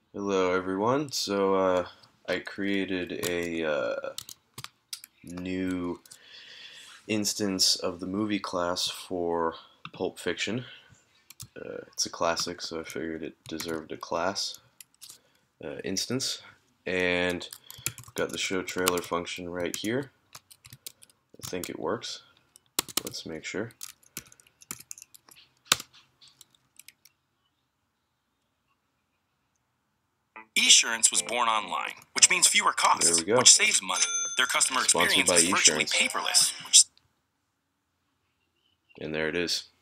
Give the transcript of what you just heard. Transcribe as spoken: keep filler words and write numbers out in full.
Hello everyone. So uh, I created a uh, new instance of the movie class for Pulp Fiction. Uh, it's a classic, so I figured it deserved a class uh, instance. And I've got the show trailer function right here. I think it works. Let's make sure. Esurance was born online, which means fewer costs, There we go. which saves money. Their customer Sponsored experience by is virtually Esurance. paperless, which And there it is.